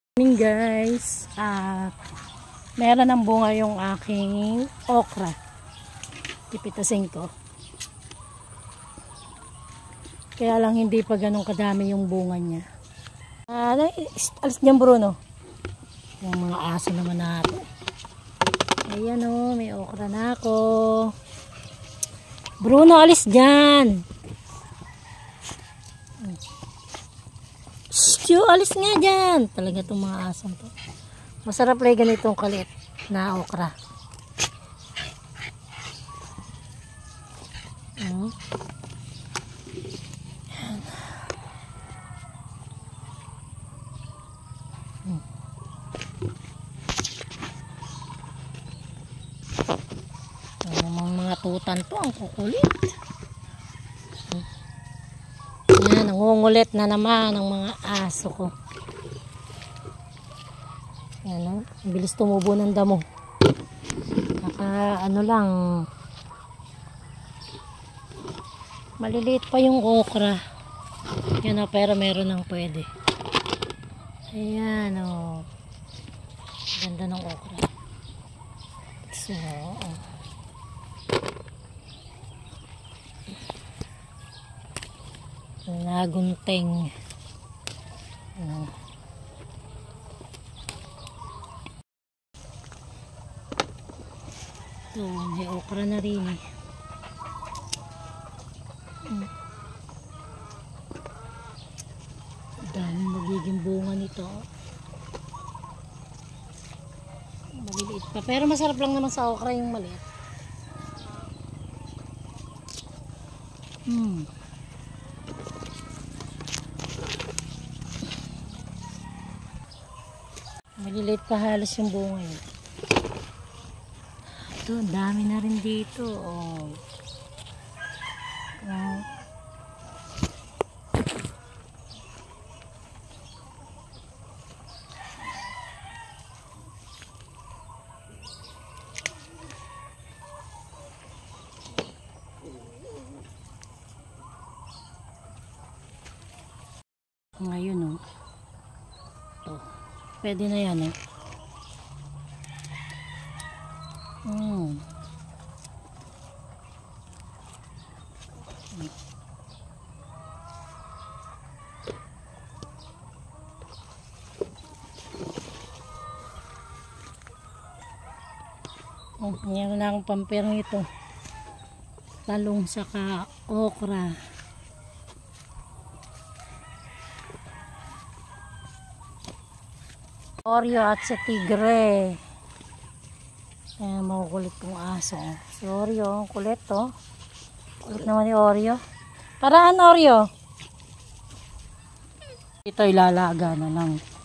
Morning guys, meron ng bunga yung aking okra. Pipitasin ko. Kaya lang hindi pa ganun kadami yung bunga niya. Alis niyan Bruno. Yung mga aso naman natin. Ayan o, may okra na ako. Bruno, alis dyan. Shoo, alis nga dyan. Talaga itong mga asong to. Masarap lang ganitong kalit na okra. Mga tutan to, ang kukulit. Yan, nangungulit na naman ang mga aso ko. Yan, ang bilis tumubo ng damo. Ano lang, maliliit pa yung okra. Yan o, pero meron nang pwede. Ayan o, ganda ng okra. So, nagunting. Ito, may okra na rin. Dami magiging bunga nito. Maliliit pa. Pero masarap lang naman sa okra yung maliit. Maliliit pa halos yung bunga yun. Ito, dami na rin dito. Oh. Ngayon oh. Pwede na yan eh. Ngayon na akong pampirang ito. Talong saka okra. Oreo at sa tigre. Ayan, makukulit kong aso. Si Oreo, kulit to. Kulit naman ni Oreo. Paraan Oreo. Ito ilalaga na lang.